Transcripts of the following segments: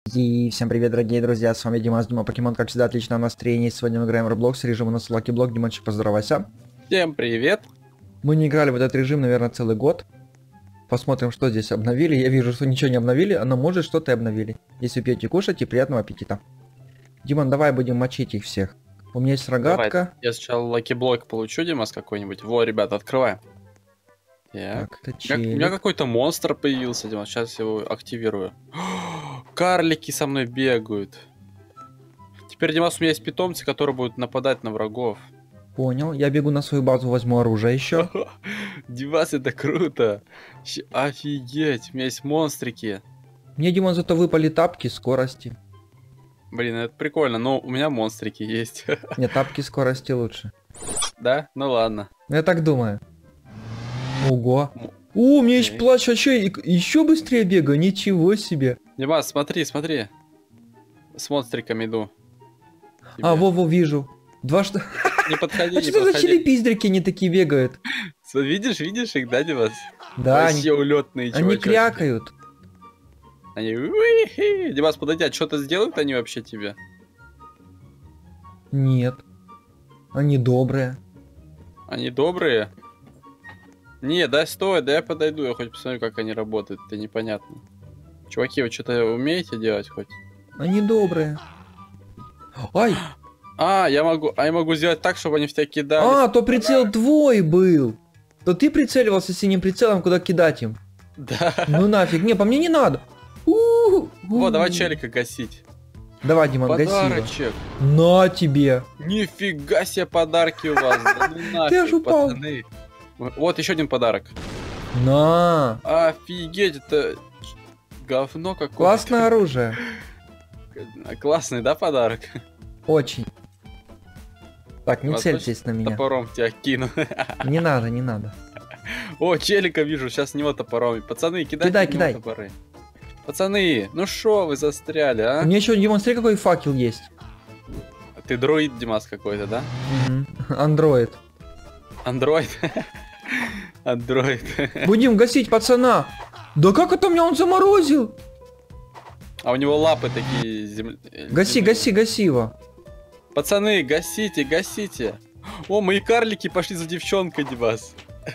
И всем привет, дорогие друзья, с вами Димас, Дима Покемон, как всегда, отличное настроение. Сегодня мы играем в Roblox, режим у нас Lucky Block. Димончик, поздоровайся. Всем привет. Мы не играли в этот режим, наверное, целый год. Посмотрим, что здесь обновили. Я вижу, что ничего не обновили, но может что-то и обновили. Если пьете кушать, и приятного аппетита. Димон, давай будем мочить их всех. У меня есть рогатка. Давай, я сначала лаки-блок получу, Димас, какой-нибудь. Во, ребята, открываем. Так. Это У меня какой-то монстр появился, Димас. Сейчас я его активирую. Карлики со мной бегают. Теперь, Димас, у меня есть питомцы, которые будут нападать на врагов. Понял, я бегу на свою базу, возьму оружие еще. Димас, это круто. Офигеть, у меня есть монстрики. Мне, Димон, зато выпали тапки скорости. Блин, это прикольно, но у меня монстрики есть. Нет, тапки скорости лучше. Да? Ну ладно. Я так думаю. Ого. О, у меня есть плащ вообще, еще быстрее бегаю, ничего себе. Димас, смотри, смотри. С монстриками иду. А, во-во, вижу. Два что... Не подходи, а не что за подходи. челепиздрики не такие бегают? Видишь их, да, Димас? Да, вообще улетные они крякают. Они... Уи-хи. Димас, подойди, а что-то сделают они вообще тебе? Нет. Они добрые. Они добрые? Не, да стой, да я подойду, я хоть посмотрю, как они работают, это непонятно. Чуваки, вы что-то умеете делать хоть? Они добрые. Ай! Я могу сделать так, чтобы они в тебя кидали. А, то прицел твой был. То ты прицеливался синим прицелом, куда кидать им. Да. Ну нафиг, не, по мне не надо. Вот, давай челика гасить. Давай, Димон, гаси его. Подарочек. На тебе. Нифига себе подарки у вас. Да ну нафиг, Ты аж упал. пацаны. Вот еще один подарок. На. Офигеть, это говно какое-то. Классное оружие. Классный, да, подарок? Очень. Так, не Возможно, цельтесь на меня. Топором тебя кину. Не надо, не надо. О, челика вижу, сейчас с него топором. Пацаны, кидайте в него топоры. Пацаны, ну шо вы застряли, а? У меня еще, Димон, смотри, какой факел есть. Ты дроид, Димас, какой-то, да? Андроид. Андроид? Андроид. Будем гасить пацана. Да как это меня он заморозил? А у него лапы такие Гаси его. Пацаны, гасите, гасите. О, мои карлики пошли за девчонкой, Димас.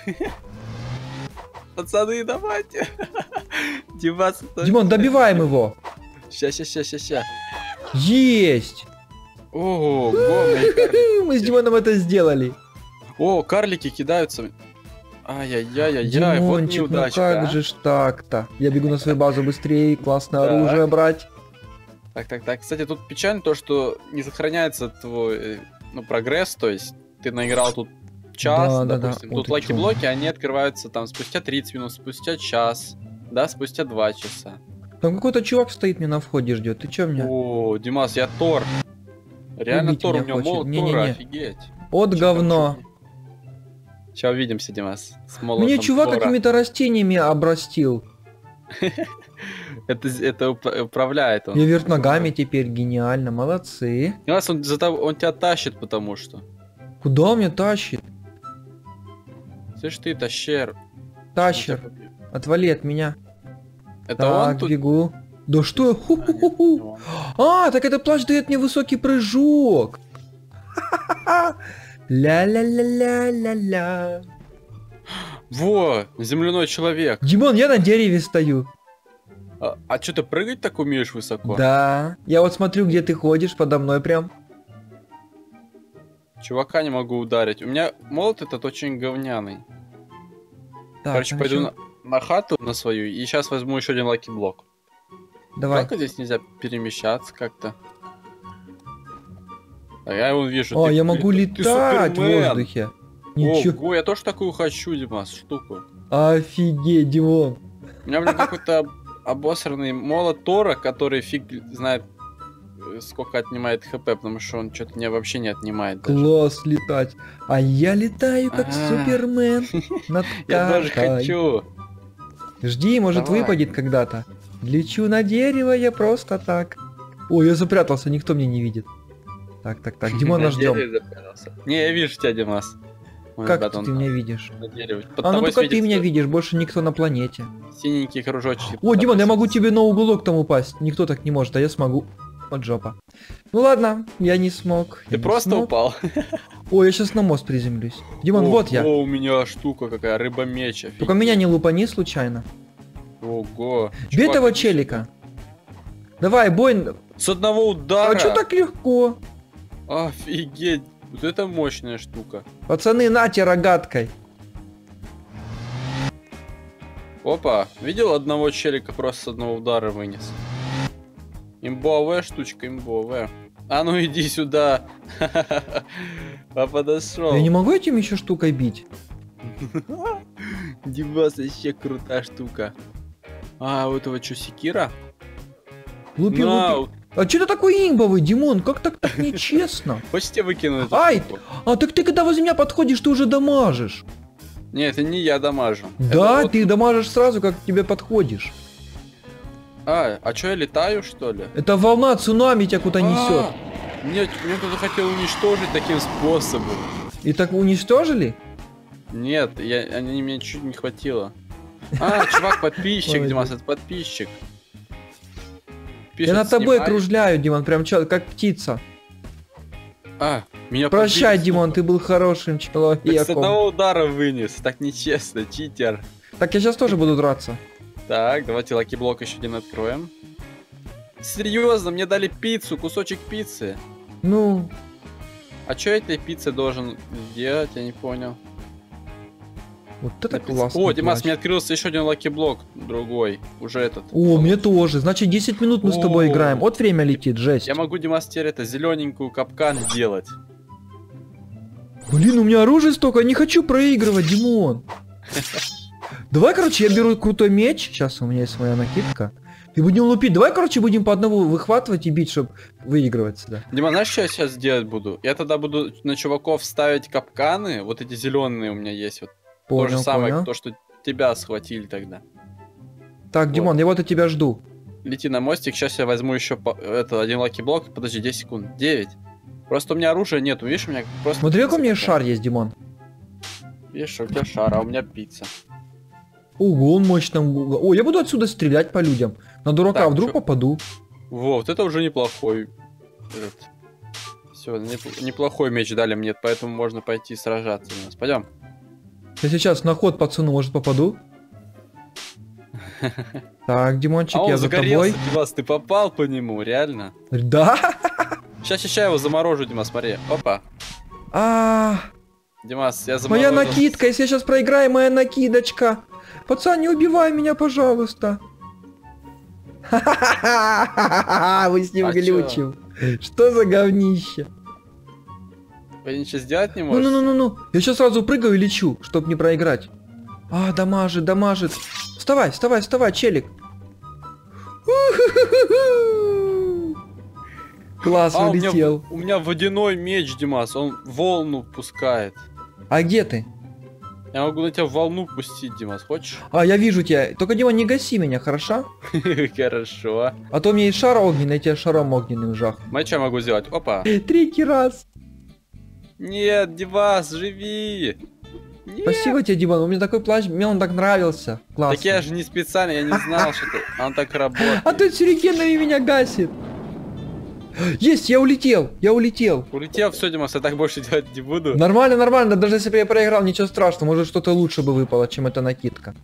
Пацаны, давайте. Димас. Димон, добиваем его. Ща. Есть. Ого, мои карлики. Мы с Димоном это сделали. О, карлики кидаются. Ай-яй-яй-яй, вот Димончик, ну неудачка. как же ж так-то? Я бегу на свою базу быстрее, классное оружие брать. Так. Кстати, тут печально то, что не сохраняется твой прогресс, то есть ты наиграл тут час, допустим. Тут лаки-блоки, они открываются там спустя 30 минут, спустя час, да, спустя 2 часа. Там какой-то чувак стоит мне на входе ждет. Ты чё меня? О, Димас, я Тор. Реально Убить Тор, у меня него хочет. молот Тора, офигеть. От говно. Сейчас увидимся, Димас. С молотом Мне чувак Тора. какими-то растениями обрастил. Это управляет он. Я вверх ногами теперь, гениально, молодцы. Димас, он тебя тащит, потому что. Куда он меня тащит? Слышь ты, тащер. Тащер, отвали от меня. Это так, он тут? бегу. Да что я? Ху-ху-ху-ху. А, так это плащ дает мне высокий прыжок. Ля-ля-ля-ля-ля-ля. Во, земляной человек. Димон, я на дереве стою. А что, ты прыгать так умеешь высоко? Да. Я вот смотрю, где ты ходишь, подо мной прям. Чувака не могу ударить. У меня молот этот очень говняный. Так, короче, пойду на хату на свою и сейчас возьму еще один лаки-блок. Давай. Только здесь нельзя перемещаться как-то. А я его вижу. О, я могу летать в воздухе. Ничего. Ого, я тоже такую хочу, Димас, штуку. Офигеть, Димон. У меня, блин, какой-то обосранный молот Тора, который фиг знает, сколько отнимает хп, потому что он что-то мне вообще не отнимает. Класс летать. А я летаю как Супермен. Я тоже хочу. Жди, может выпадет когда-то. Лечу на дерево я просто так. Ой, я запрятался, никто меня не видит. Так, Димона ждем. Не, я вижу тебя, Димас. Ой, Как ребята, это он ты меня видишь? на дереве. Под А, ну тобой только ты светится меня видишь, больше никто на планете. синенькие кружочки. О, под Димон, тобой я могу светятся. тебе на уголок там упасть. Никто так не может, а я смогу. Вот жопа. Ну ладно, я не смог. Ты я не просто смог. упал. Ой, я сейчас на мост приземлюсь. Димон, вот я. О, у меня штука какая, рыба-меч. Только меня не лупани случайно. Ого. Бей Чувак, этого ты- челика. Давай, бой. С одного удара. А чё так легко? Офигеть. Вот это мощная штука. Пацаны, нате рогаткой. Опа. Видел одного челика просто с одного удара вынес. Имбовая штучка, имбовая. А ну иди сюда. А подошел. Я не могу этим еще штукой бить. Димас, вообще крутая штука. А, у этого что, секира? Лупи, На, лупи. А что ты такой имбовый, Димон? Как так нечестно? хочешь тебе выкину эту Ай! штуку? А так ты когда возле меня подходишь, ты уже дамажишь. Не, это не я дамажу. Да, Это вот- ты дамажишь сразу, как к тебе подходишь. А что, я летаю, что ли? Это волна цунами тебя куда несет. Нет, меня кто-то хотел уничтожить таким способом. И так уничтожили? Нет, они мне чуть не хватило. А, чувак, подписчик, Ой, Димас, это подписчик. Я Пишет, над тобой «Снимай». кружляю, Димон, прям как птица. А, меня Прощай, подбили, Димон, сука. ты был хорошим Так с человеком. одного удара вынес, так нечестно, читер. Так, я сейчас тоже буду драться. Так, давайте лаки-блок еще один откроем. Серьезно, мне дали пиццу, кусочек пиццы. Ну, А что я этой пиццей должен сделать, я не понял. вот это Написано- классно. О, Димас, мне открылся еще один лаки-блок, другой, уже этот. О, мне тоже. Значит, 10 минут мы с тобой О. играем. Вот время летит, жесть. Я могу, Димас, теперь это зелененькую капкан делать. Блин, у меня оружия столько, я не хочу проигрывать, Димон. Давай, короче, я беру крутой меч. Сейчас у меня есть моя накидка. И будем лупить. Давай, короче, будем по одному выхватывать и бить, чтобы выигрывать сюда. Дима, знаешь, что я сейчас делать буду? Я тогда буду на чуваков ставить капканы, вот эти зеленые у меня есть, вот то же Понял, самое, понял. то, что тебя схватили тогда. Так, Димон, я вот и тебя жду. Лети на мостик, сейчас я возьму еще это, один лаки-блок, подожди, 10 секунд, 9. Просто у меня оружия нету, видишь, у меня просто... Смотри, какой у меня такая. шар есть, Димон. Видишь, у тебя шар, а у меня пицца. Ого, он мощно. О, я буду отсюда стрелять по людям. На дурака, Так, вдруг чё? попаду. Во, вот это уже неплохой. Все, неплохой меч дали мне, поэтому можно пойти сражаться у нас. Пойдем. Я сейчас на ход пацану, может, попаду? Так, Димончик, А он я за загорелся, тобой. Димас, ты попал по нему, реально? Да? Сейчас я его заморожу, Димас, смотри. Опа. А, Димас, я заморозил. моя накидка, если я сейчас проиграю, моя накидочка. Пацан, не убивай меня, пожалуйста. Вы с ним А чё? глючим. Что за говнище? Вы ничего сделать не можете? Ну. Я сейчас сразу прыгаю и лечу, чтобы не проиграть. А, дамажит. Вставай, челик. Класс, А, улетел. у меня водяной меч, Димас, он волну пускает. А где ты? Я могу на тебя волну пустить, Димас, хочешь? А, я вижу тебя. Только, Дима, не гаси меня, хорошо? Хорошо. А то у меня есть шар огненный, я тебя шаром огненным жах. Смотри, что я могу сделать? Опа. Третий раз. Нет, Димас, живи. Нет. Спасибо тебе, Дима, у меня такой плащ, мне он так нравился. Классно. Так я же не специально, я не знал, что он так работает. А ты сюрикенами меня гасит. Есть, я улетел. Улетел, все, Димас, я так больше делать не буду. Нормально, даже если бы я проиграл, ничего страшного, может что-то лучше бы выпало, чем эта накидка.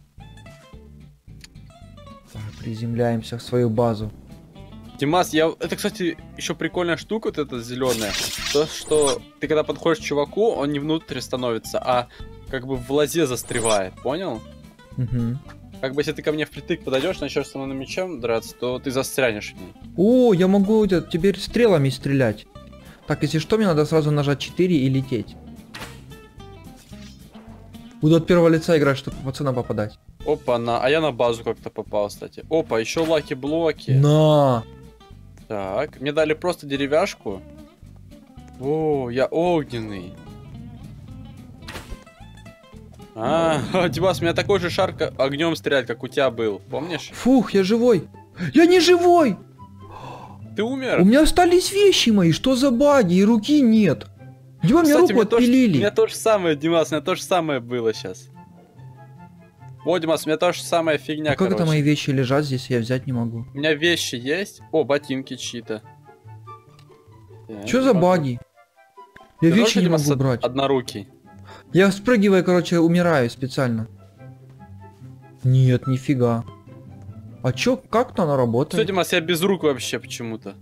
Так, приземляемся в свою базу. Димас, это, кстати, еще прикольная штука, вот эта зеленая. То, что ты когда подходишь к чуваку, он не внутрь становится, а как бы в лозе застревает, понял? Угу. Как бы если ты ко мне впритык подойдешь, начнешь со мной мечом драться, то ты застрянешь в ней. О, я могу теперь стрелами стрелять. Так, если что, мне надо сразу нажать 4 и лететь. Буду от первого лица играть, чтобы по пацанам попадать. Опа, а я на базу как-то попал, кстати. Опа, еще лаки-блоки. На! Так, мне дали просто деревяшку. О, я огненный. Димас, у меня такой же шар огнем стрелять, как у тебя был, помнишь? Фух, я живой. Я не живой! Ты У умер? меня остались вещи мои, что за баги, и руки нет. Дима, мне Кстати, руку отпилили. У меня то же самое, Димас, у меня то же самое было сейчас. О, Димас, у меня то же самая фигня, А как это короче. мои вещи лежат здесь, я взять не могу? У меня вещи есть. О, ботинки чьи-то. Чё за баги? Я Ты вещи тоже, не Димас, могу брать. однорукий? Я спрыгиваю, короче, умираю специально. Нет, нифига. А чё, как-то она Все, работает? Димас, я без рук вообще почему-то.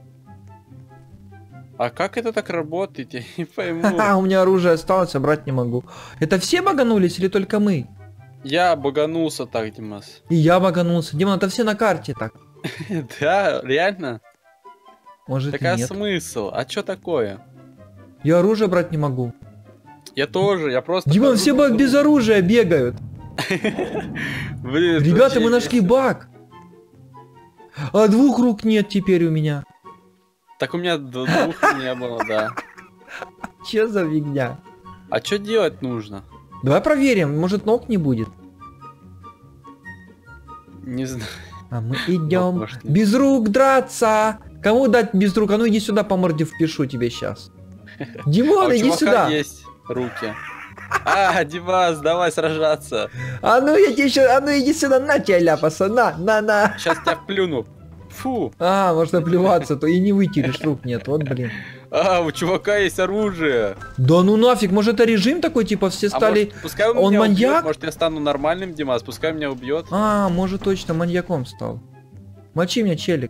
А как это так работает? Я не пойму. Ха-ха, у меня оружие осталось, а брать не могу. Это все баганулись или только мы? Я баганулся так, Димас. И я баганулся. Дима, это все на карте так. Да, реально? Может Так и а нет. смысл? А чё такое? Я оружие брать не могу. Я тоже, я просто... Дима, хожу все по без оружия бегают. Блин, это Ребята, мы вообще нашли весело. баг. А 2 рук нет теперь у меня. Так у меня двух не было, да. Че за фигня? А что делать нужно? Давай проверим, может ног не будет. Не знаю. А мы идем может, нет. без рук драться. Кому дать без рук? А ну иди сюда, по морде впишу тебе сейчас. А Димон, у иди чувака сюда. есть руки. А, Димас, давай сражаться. А ну я тебе еще, а ну иди сюда, на тебя ляпаса, на. Сейчас тебя плюну. Фу. А, можно плеваться, то и не вытянешь, рук нет, вот блин. А, у чувака есть оружие. Да ну нафиг, может это режим такой, типа все А стали... может, пускай он, он меня маньяк? убьет, может я стану нормальным, Димас, пускай меня убьет. А, может точно маньяком стал. Мочи меня, челик.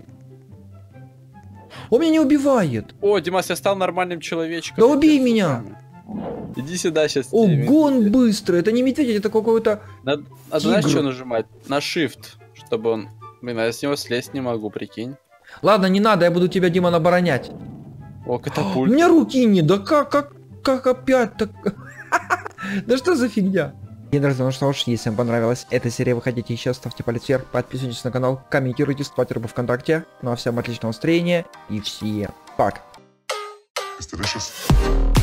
Он меня не убивает. О, Димас, я стал нормальным человечком. Да Я убей тебя меня. руками. Иди сюда сейчас. Ого, он быстрый. Это не медведь, это какой-то... Надо, знаешь, тигр. что нажимать? На shift, чтобы он... Блин, а я с него слезть не могу, прикинь. Ладно, не надо, я буду тебя, Дима, оборонять. О, У катапульт. меня руки не, да как опять так? Да что за фигня? И, друзья, ну что ж, если вам понравилась эта серия, вы хотите еще, ставьте палец вверх, подписывайтесь на канал, комментируйте, ставьте рубу ВКонтакте. Ну а всем отличного настроения и всем пока. It's delicious.